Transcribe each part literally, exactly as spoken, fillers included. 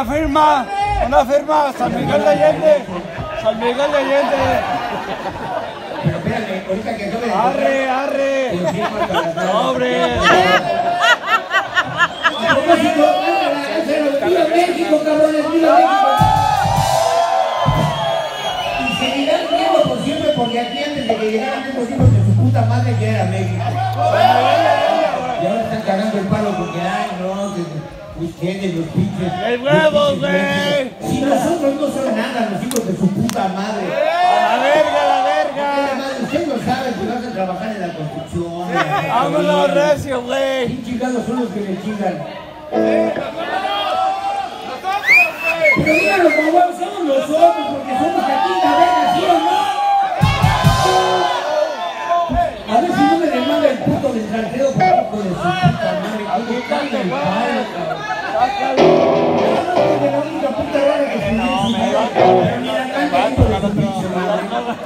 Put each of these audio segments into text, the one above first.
una firma, una firma, San Miguel de Allende, San Miguel de Allende. Pero espérame, ahorita que acabe de... Arre, arre. Sobre. A propósito, ¡viva México, cabrones! ¡Viva México! Y seguirán viendo por siempre, porque aquí antes de que llegaran estos hijos de su puta madre que era México. Y ahora están cagando el palo porque, ay, no, que ustedes, los pinches... ¡El huevo, güey! Si nosotros no son nada, los hijos de su puta madre. ¡A la verga, a la verga! Usted no sabe si vas a trabajar en la construcción. ¡Vámonos, recio, güey! ¿Quién chingados son los que me chingan? Pero díganlo como vamos, somos nosotros, porque somos aquí la verga, ¿sí o no? A ver si no me demanda el puto desgraciado por poco de su puta madre. ¿Cómo caga el palo, cabrón? No, de la única puta rara que se me hizo. Pero ni la canta hijo de su pinche madre.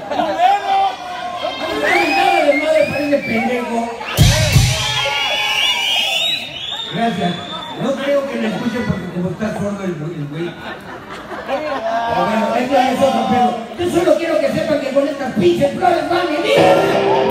Nada de madre parece pendejo. Gracias. No creo que me escuchen porque como está sordo el güey. Pero bueno, esto es otro pedo. Yo solo quiero que sepan que con estas pinches flores van a venir.